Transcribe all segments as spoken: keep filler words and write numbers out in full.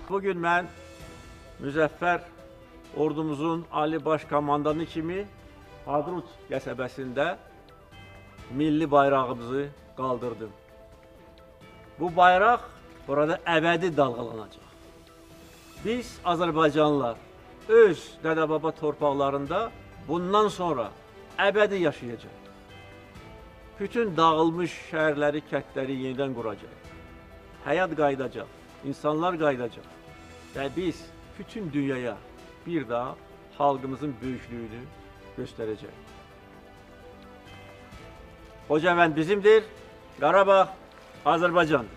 Bugün mən Müzəffər ordumuzun Ali Baş Komandanı kimi Hadrut qəsəbəsində milli bayrağımızı qaldırdım. Bu bayraq burada əbədi dalğalanacaq. Biz Azərbaycanlılar öz dədə-baba torpaqlarında bundan sonra əbədi yaşayacaq. Bütün dağılmış şəhərləri, kəndləri yenidən quracaq. Həyat qaydacaq, insanlar qaydacaq. Və biz bütün dünyaya bir daha xalqımızın böyüklüyünü göstərəcək. Xocavənd bizimdir, Qarabağ Azərbaycandır.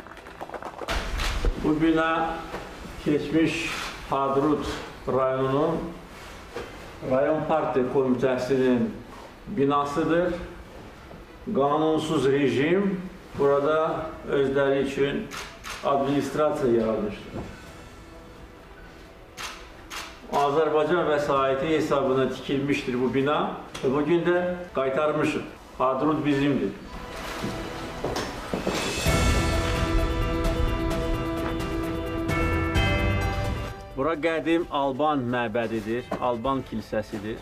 Bu bina keçmiş Hadrut rayonunun rayon partiya komitəsinin binasıdır. Qanunsuz rejim burada özləri üçün administrasiya yaratmışdır. Azərbaycan vəsaiti hesabına tikilmişdir bu bina və bugün də qaytarmışıq. Hadrut bizimdir. Bura qədim Alban məbədidir, Alban kilsəsidir.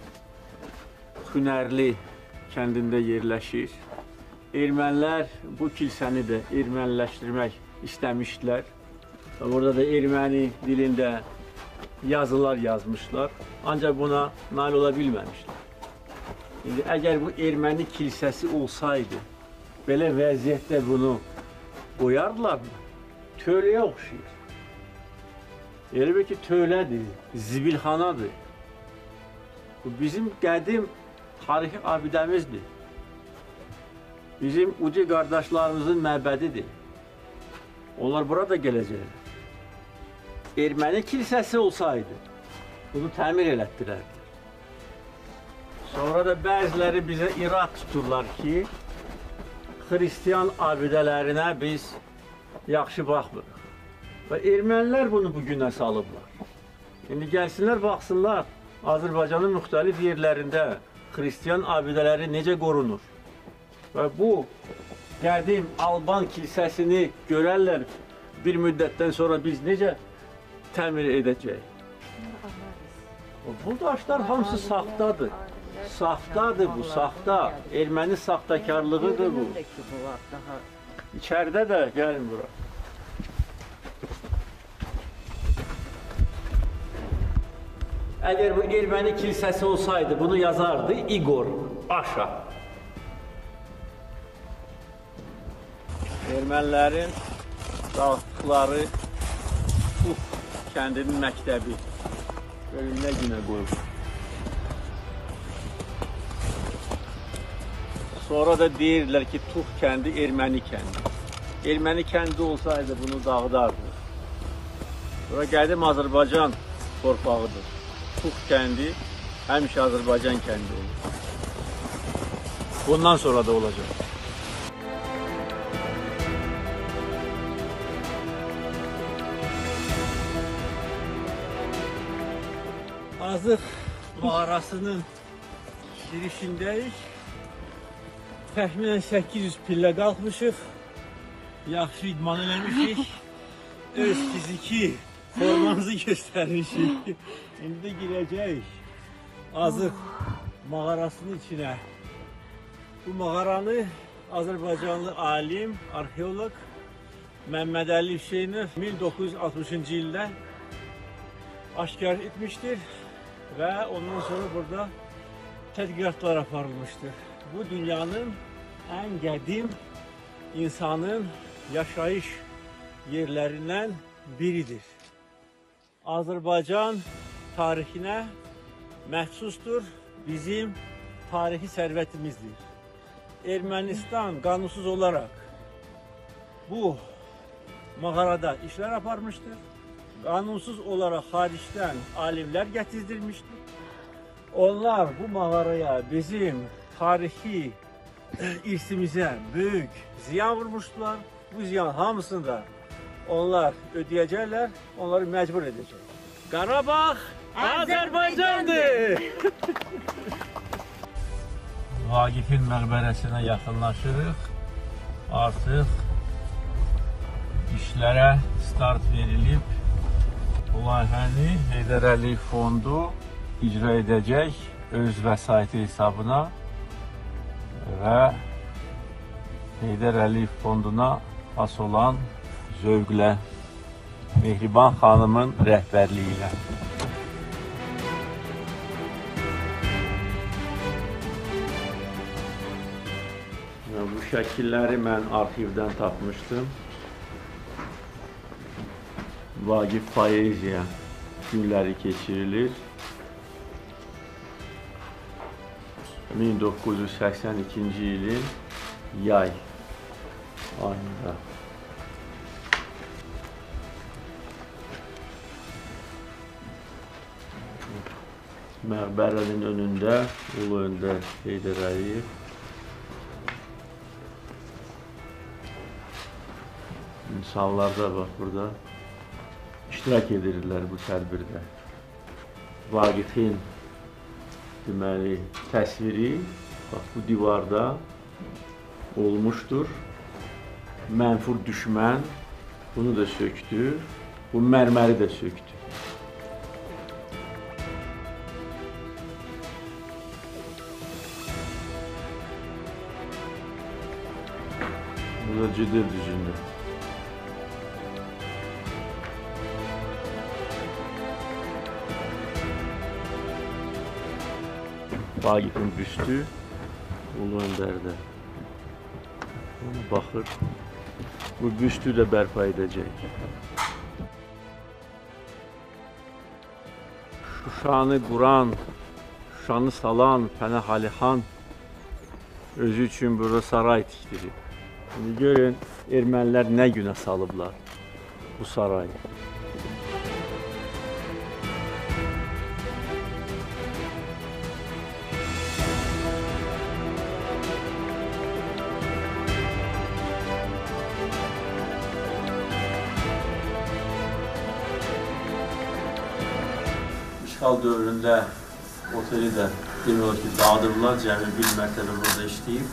Xünərli kəndində yerləşir. Ermənilər bu kilsəni də erməniləşdirmək istəmişdilər. Burada da erməni dilində yazılar yazmışlar. Ancaq buna nail ola bilməmişlər. İndi əgər bu erməni kilsəsi olsaydı, belə vəziyyətdə bunu qoyardılarmı? Tövləyə oxşayır. Elə bir ki, tövlədir, zibilxanadır. Bu bizim qədim tarixi abidəmizdir. Bizim ucu qardaşlarımızın məbədidir. Onlar burada gələcəklər. Erməni kilsəsi olsaydı, bunu təmir elətdirərdi. Sonra da bəziləri bizə irad tuturlar ki, xristiyan abidələrinə biz yaxşı baxmırıq. Və ermənilər bunu bugünə salıblar. İndi gəlsinlər, baxsınlar, Azərbaycanın müxtəlif yerlərində xristiyan abidələri necə qorunur. Və bu qədim Alban kilsəsini görərlər, bir müddətdən sonra biz necə təmir edəcəyik. Bu daşlar hamısı saxtadır. Saxtadır bu, saxta. Erməni saxtakarlığıdır bu. İçəridə də, gəlin bura. Əgər bu erməni kilsəsi olsaydı, bunu yazardı İgor Aşa. Ermənilərin dağıtdıqları Tux kəndinin məktəbi önünə günə qoyub. Sonra da deyirlər ki, Tux kəndi erməni kəndi. Erməni kəndi olsaydı bunu dağıdardı. Bura qədim Azərbaycan torpağıdır. Tux kəndi həmişə Azərbaycan kəndi olur. Bundan sonra da olacaq. Azıq mağarasının girişindəyik. Təxminən səkkiz yüz pillə qalxmışıq. Yaxşı idman eləmişik. Öz fiziki formamızı göstərmişik. İndi də girəcəyik Azıq mağarasının içinə. Bu mağaranı Azərbaycanlı alim, arxeolog Məmməd Əli Hüseynov min doqquz yüz altmışıncı ildə aşkar etmişdir və ondan sonra burada tədqiqatlar aparılmışdır. Bu dünyanın ən qədim insanın yaşayış yerlərindən biridir. Azərbaycan tarixinə məxsusdur, bizim tarixi sərvətimizdir. Ermənistan qanunsuz olaraq bu mağarada işlər aparmışdır. Qanunsuz olaraq xaricdən alimlər gətizdirmişdir. Onlar bu mağaraya, bizim tarixi irsimizə böyük ziyan vurmuşdular. Bu ziyan hamısını da onlar ödəyəcəklər, onları məcbur edəcək. Qarabağ Azərbaycandır! Vaqifin məqbərəsinə yaxınlaşırıq. Artıq İşlərə start verilib. Bu layihəni Heydər Əliyev Fondu icra edəcək öz vəsaiti hesabına və Heydər Əliyev Fonduna xas olan zövqlə Mehriban xanımın rəhbərliyi ilə. Bu şəkilləri mən arxivdən tapmışdım. Vaqif poeziya günləri keçirilir. min doqquz yüz səksən ikinci ilin yay ayında. Məqbərənin önündə Ulu Öndər Heydər Əliyev. İnsanlar da bax burada iştirak edirlər bu tədbirdə. Vaqifin deməli təsviri bax bu divarda olmuşdur. Mənfur düşmən bunu da söktü. Bu mərməri də söktü. Bu da Cıdır düzündə. Vaqifin büstü Ulu Öndərdə. Ona baxır. Bu büstü də bərpa edəcək. Şuşanı quran, Şuşanı salan Pənah Əli xan özü üçün burada saray tikdirib. Şimdi görün ermənilər nə günə salıblar bu sarayı. İşğal dövründə oteli də demək olar ki, dağıdırlar, cəmi bir mərtəbə burada işləyib.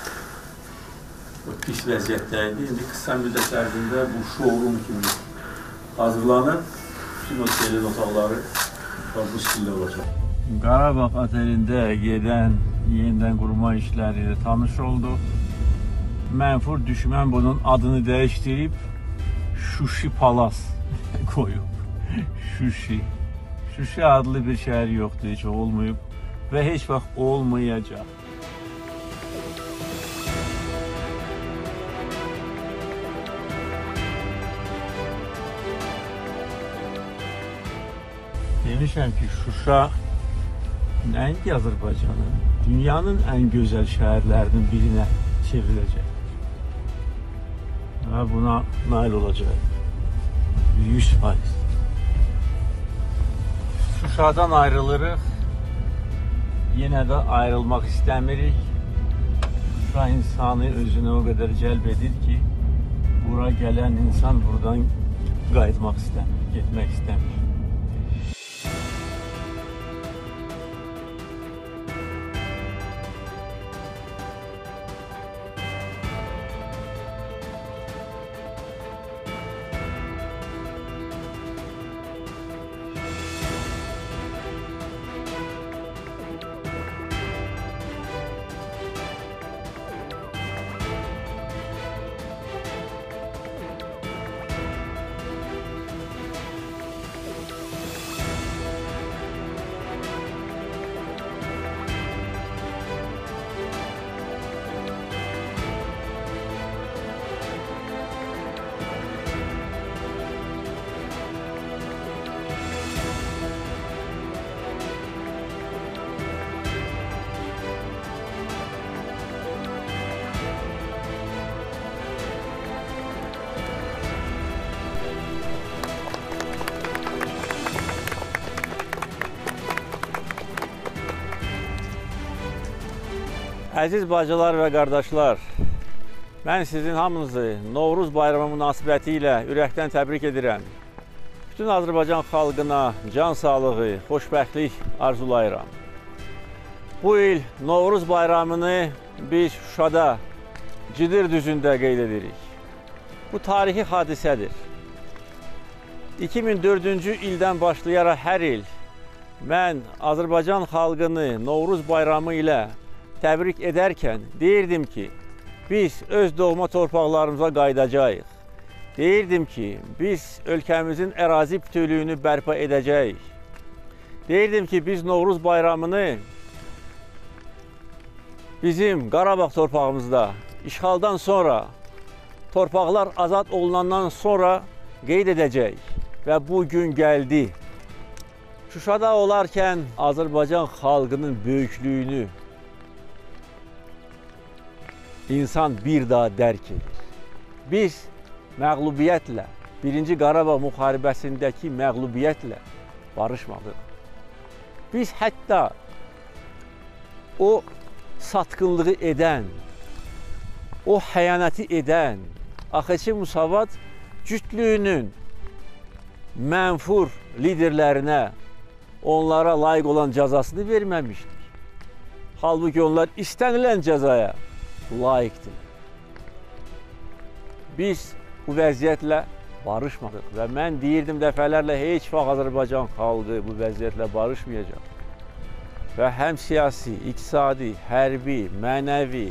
Pis vəziyyətdəydi. İndi qısa müddət ərzində bu showroom kimi hazırlanır. Bütün otelin otaqları bu stildə olacaq. Qarabağ otelində gedən yenidən qurma işləri ilə tanış olduq. Mənfur düşmən bunun adını dəyişdirib Şuşi Palas qoyub. Şuşi. Şuşi adlı bir şəhər yoxdur, heç olmayıb və heç vaxt olmayacaq. Demişəm ki, Şuşa nəinki Azərbaycanın, dünyanın ən gözəl şəhərlərinin birinə çevriləcək. Və buna nail olacaq. yüz faiz. Şuşadan ayrılırıq. Yenə də ayrılmaq istəmirik. Şuşa insanı özünə o qədər cəlb edir ki, bura gələn insan buradan qayıtmaq istəmir, getmək istəmir. Əziz bacılar və qardaşlar, mən sizin hamınızı Novruz bayramı münasibəti ilə ürəkdən təbrik edirəm. Bütün Azərbaycan xalqına can sağlığı, xoşbəxtlik arzulayıram. Bu il Novruz bayramını biz Şuşada, Cıdır düzündə qeyd edirik. Bu tarixi hadisədir. iki min dördüncü ildən başlayaraq hər il mən Azərbaycan xalqını Novruz bayramı ilə təbrik edərkən deyirdim ki, biz öz doğma torpaqlarımıza qayıdacağıq. Deyirdim ki, biz ölkəmizin ərazi bütövlüyünü bərpa edəcəyik. Deyirdim ki, biz Novruz bayramını bizim Qarabağ torpağımızda işğaldan sonra, torpaqlar azad olunandan sonra qeyd edəcəyik. Və bu gün gəldi. Şuşada olarkən Azərbaycan xalqının böyüklüyünü insan bir daha dərk edir. Biz məğlubiyyətlə, birinci Qarabağ müharibəsindəki məğlubiyyətlə barışmadıq. Biz hətta o satqınlığı edən, o xəyanəti edən AXC Müsavat cütlüyünün mənfur liderlərinə onlara layiq olan cəzasını verməmişdik. Halbuki onlar istənilən cəzaya layiqdir. Biz bu vəziyyətlə barışmadıq və mən deyirdim dəfələrlə heç vaxt Azərbaycan xalqı bu vəziyyətlə barışmayacaq. Və həm siyasi, iqtisadi, hərbi, mənəvi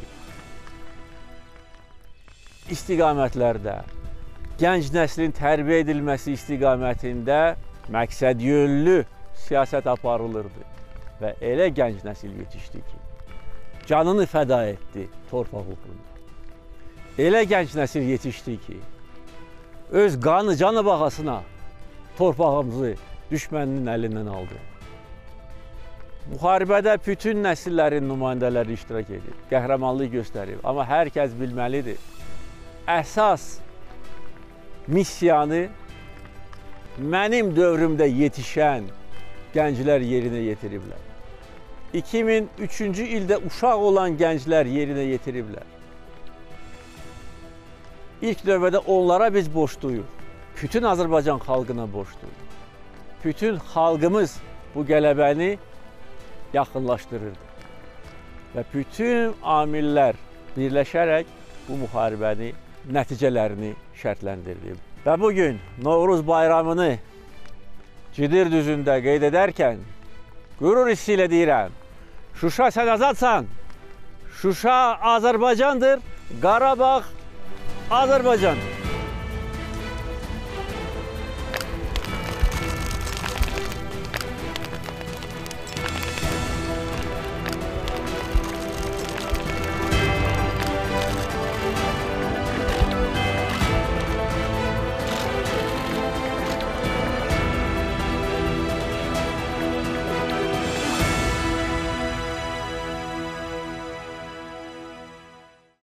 istiqamətlərdə, gənc nəslin tərbiyə edilməsi istiqamətində məqsədyönlü siyasət aparılırdı. Və elə gənc nəsil yetişdi ki, canını fəda etdi torpaq uğrunda. Elə gənc nəsil yetişdi ki, öz qanı, canı bahasına torpağımızı düşməninin əlindən aldı. Müharibədə bütün nəsillərin nümayəndələri iştirak edir, qəhrəmanlıq göstərir. Amma hər kəs bilməlidir, əsas missiyanı mənim dövrümdə yetişən gənclər yerinə yetiriblər. iki min üçüncü ildə uşaq olan gənclər yerinə yetiriblər. İlk növbədə onlara biz borcluyuq. Bütün Azərbaycan xalqına borcluyuq. Bütün xalqımız bu qələbəni yaxınlaşdırırdı. Və bütün amillər birləşərək bu müharibəni nəticələrini şərtləndirdi. Və bugün Novruz bayramını Cidir düzündə qeyd edərkən qürur hissi ilə deyirəm, Şuşa sən azadsan, Şuşa Azərbaycandır, Qarabağ Azərbaycandır.